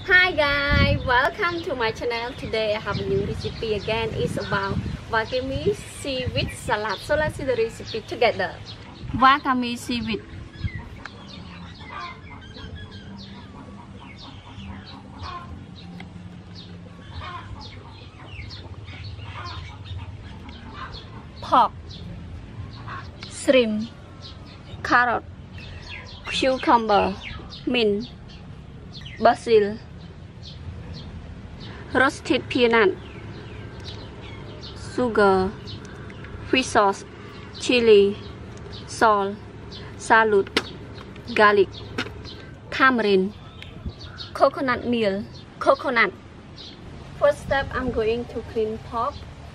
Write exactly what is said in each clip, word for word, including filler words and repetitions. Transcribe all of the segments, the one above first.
Hi guys, welcome to my channel. Today I have a new recipe again. It's about wakame seaweed salad. So let's see the recipe together. Wakame seaweed. Pork, shrimp, carrot, cucumber, mint, basil, roasted peanut, sugar, fish sauce, chili, salt, salad, garlic, tamarind, coconut meal, coconut. First step, I'm going to clean pork.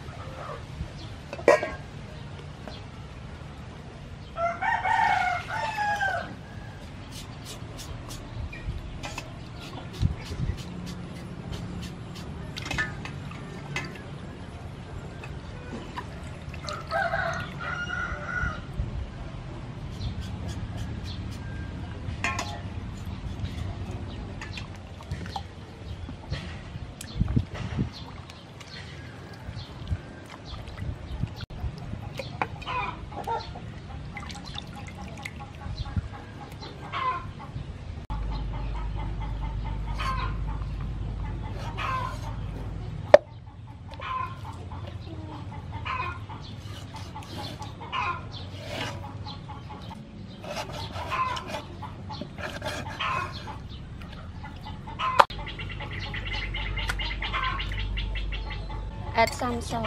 Add some salt.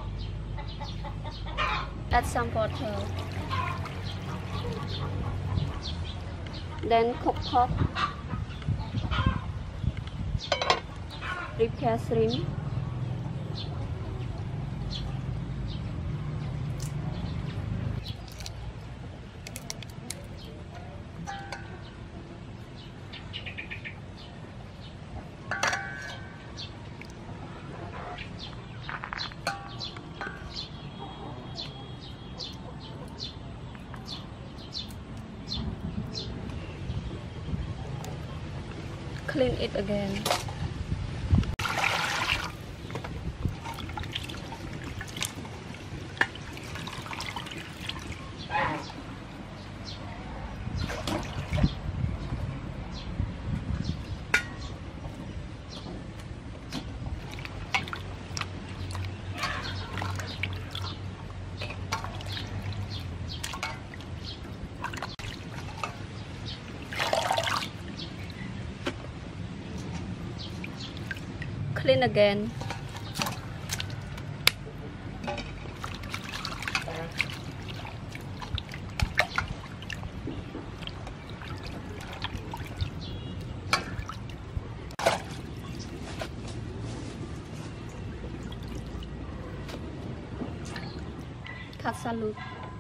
Add some water. Then cook pork. Prepare shrimp. Clean it again. Clean again. Cut salad.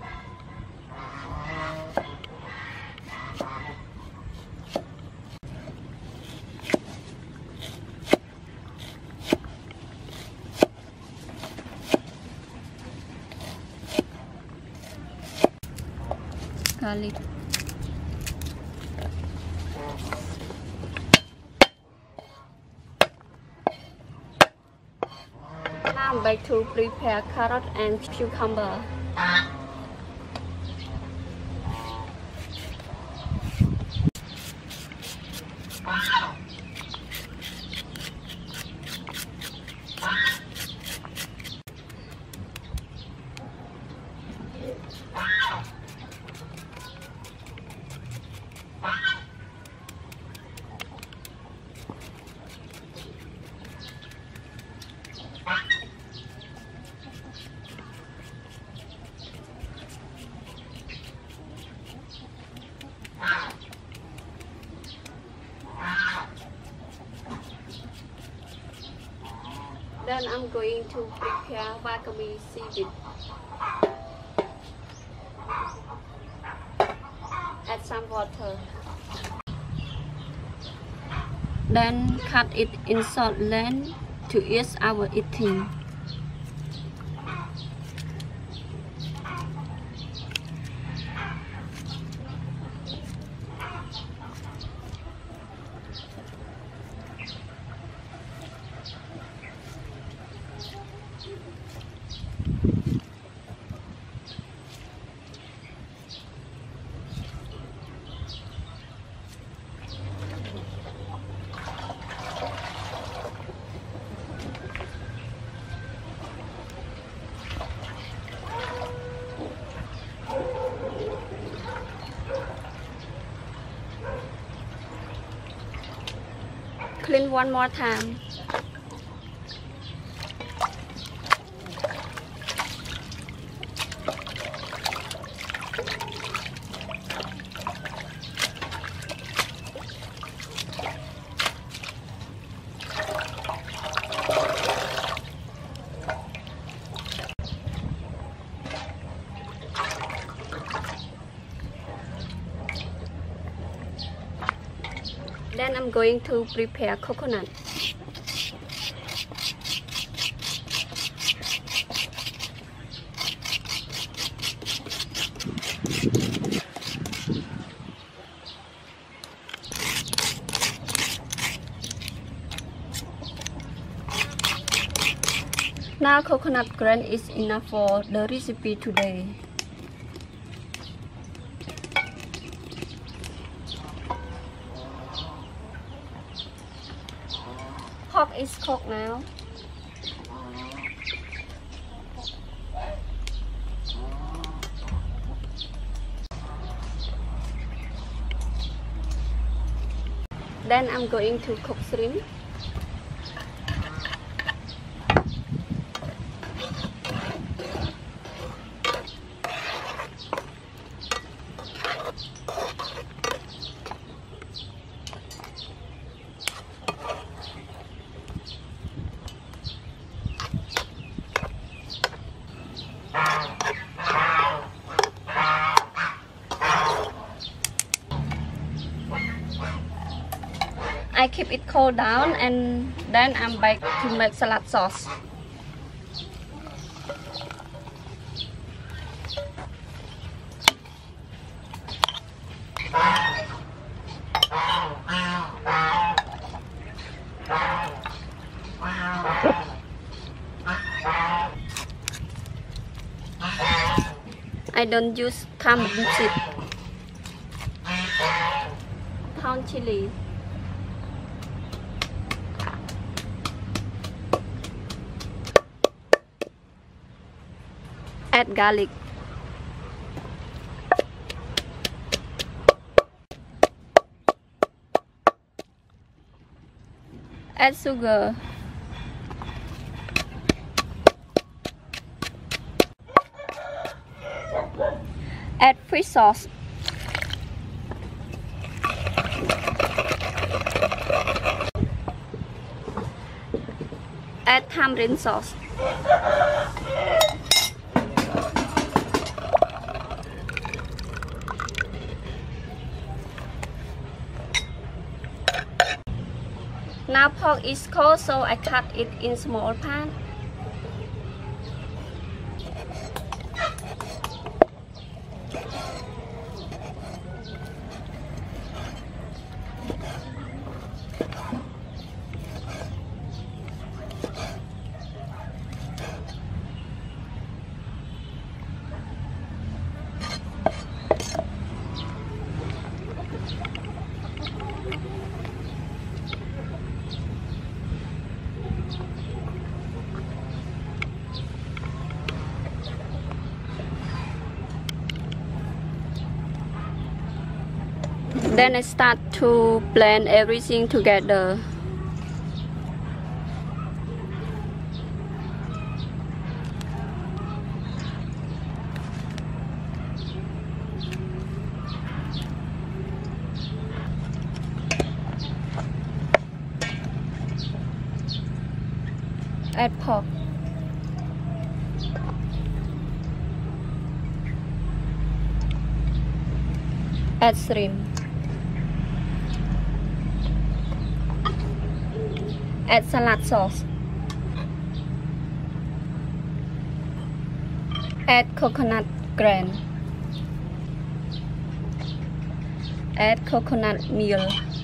Garlic. Now I'm back to prepare carrot and cucumber. Then I'm going to prepare wakame seaweed. Add some water. Then cut it in short length to ease our eating. clean one more time. Then I'm going to prepare coconut. Now coconut grain is enough for the recipe today. Pork is cooked now. Then I'm going to cook shrimp. I keep it cool down and then I'm back to make salad sauce. I don't use tamarind seed. Pound chili. Add garlic. Add sugar. Add fish sauce. Add tamarind sauce. Now pork is cold, so I cut it in small pan. Then I start to blend everything together. Add pork. Add shrimp. Add salad sauce. Add coconut grain. Add coconut meal.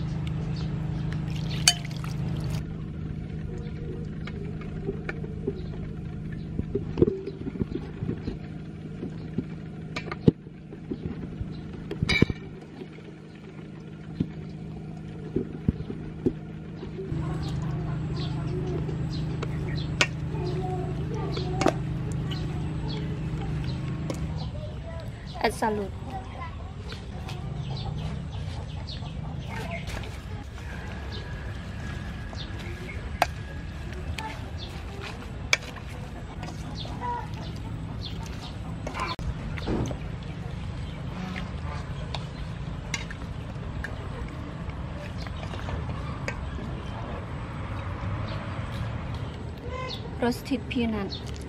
Add salad. roasted peanut.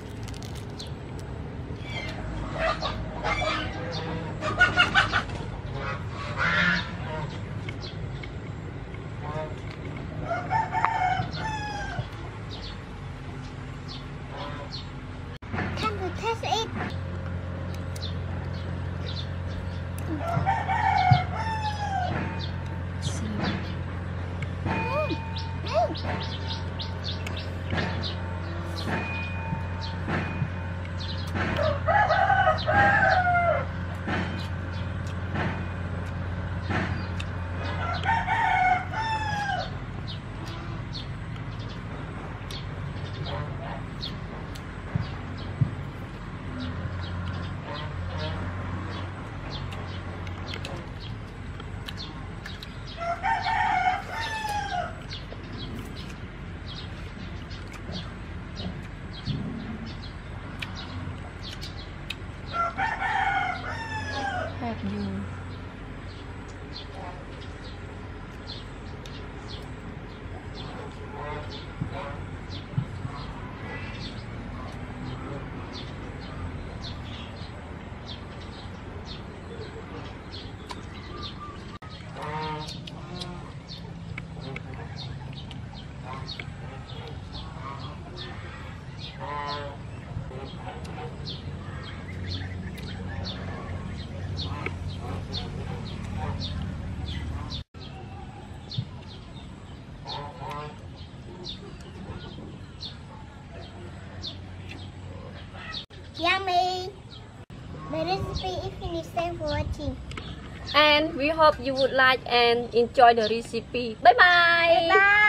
Time to test it. Have you Yummy! The recipe is finished. Thanks for watching. and we hope you would like and enjoy the recipe. Bye bye. Bye.